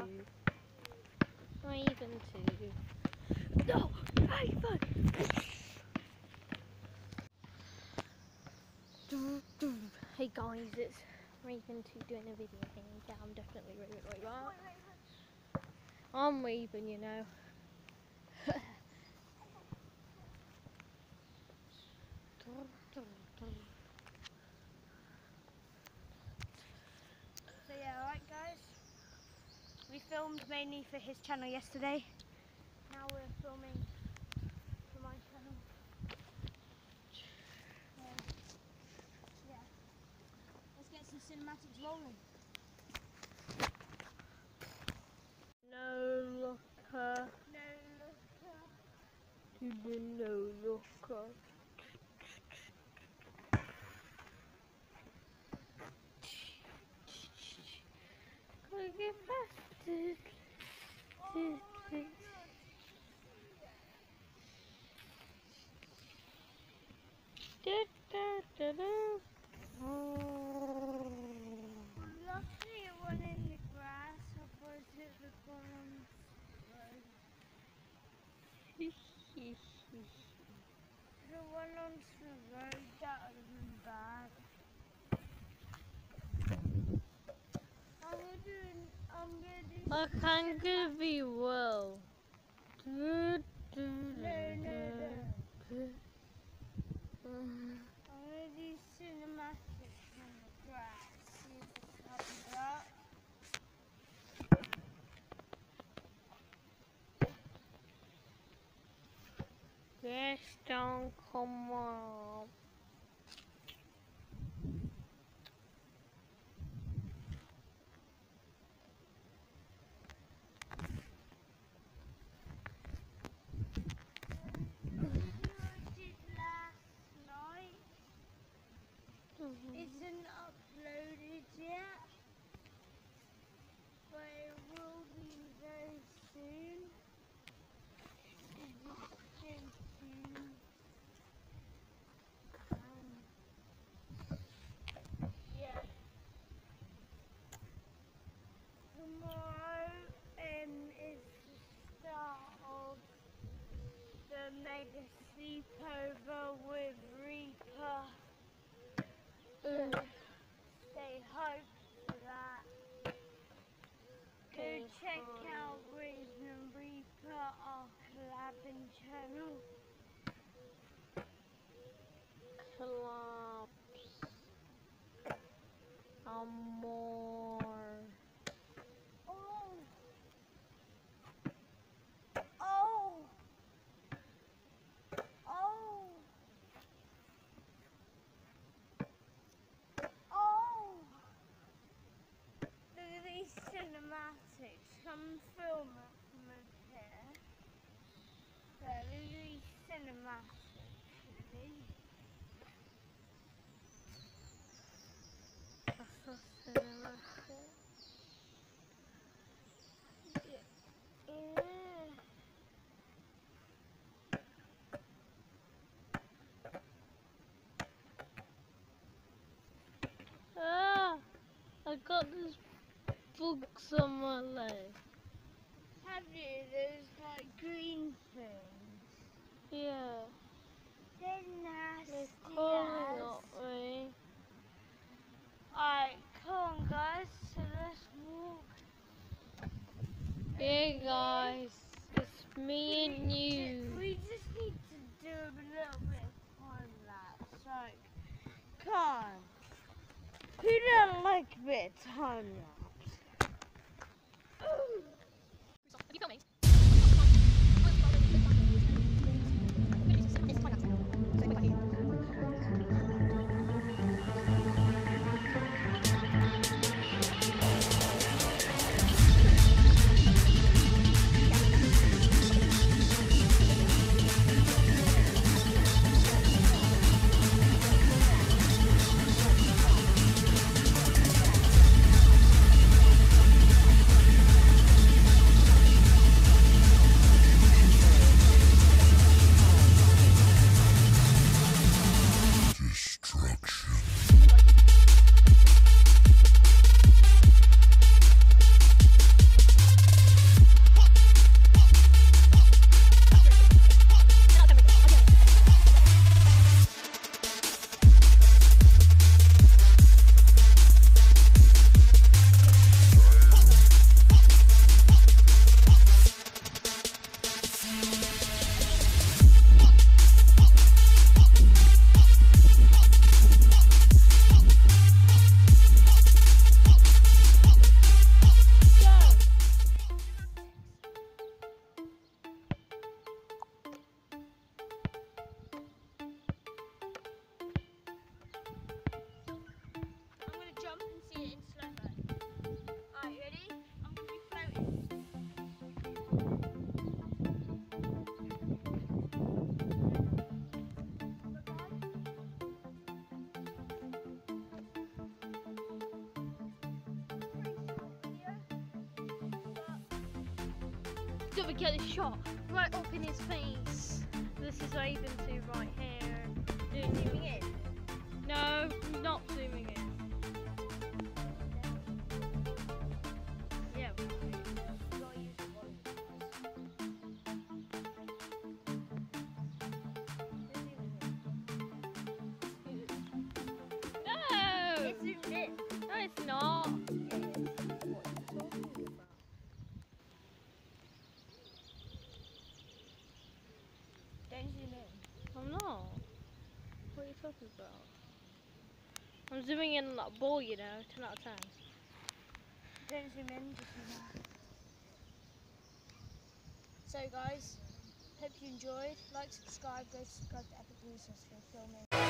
Raven 2. No! Raven! Hey guys, it's Raven 2 doing a video here. Yeah, I'm definitely Raven. Wait, what? I'm Raven, you know. So yeah, alright guys, we filmed mainly for his channel yesterday. Now we're filming for my channel. So, yeah, let's get some cinematics rolling. No looker. No looker. To the no looker. Gotta get faster. Luckily it went in the grass opposite the pond. The one on the road, that would have been bad. I can't give you well. No. I'm going to do cinematics on the grass. See if it comes up. Yes, don't come on. Isn't uploaded yet, but it will be very soon. Stay tuned. Yeah. Tomorrow is the start of the mega sleepover with Reaper. Stay hyped for that. Go check out Raven and Reaper, our collabing channel. Collapse. More. Oh! Oh! Oh! Oh! Look at these cinematics. Come film it from up here. So look at these cinematics. That's a cinematic. Yeah. Ah! I got this bugs on my leg. Have you? Those like green things. Yeah. They're nasty. They're crawling at me. Alright, come on guys, so let's walk. Hey guys, it's me and you. We just need to do a little bit of time lapse. Like, come on. Who doesn't like a bit of time lapse? Are you filming? So we get a shot right up in his face. This is Raven to right here. Zooming in. No, not zooming in. Yeah. No! It's zoomed in. No, it's not. Don't zoom in. I'm not. What are you talking about? I'm zooming in on that ball, you know, 10 out of 10. Don't zoom in, just zoom out. So guys, hope you enjoyed. Like, subscribe, go subscribe to EpicRoussos for filming.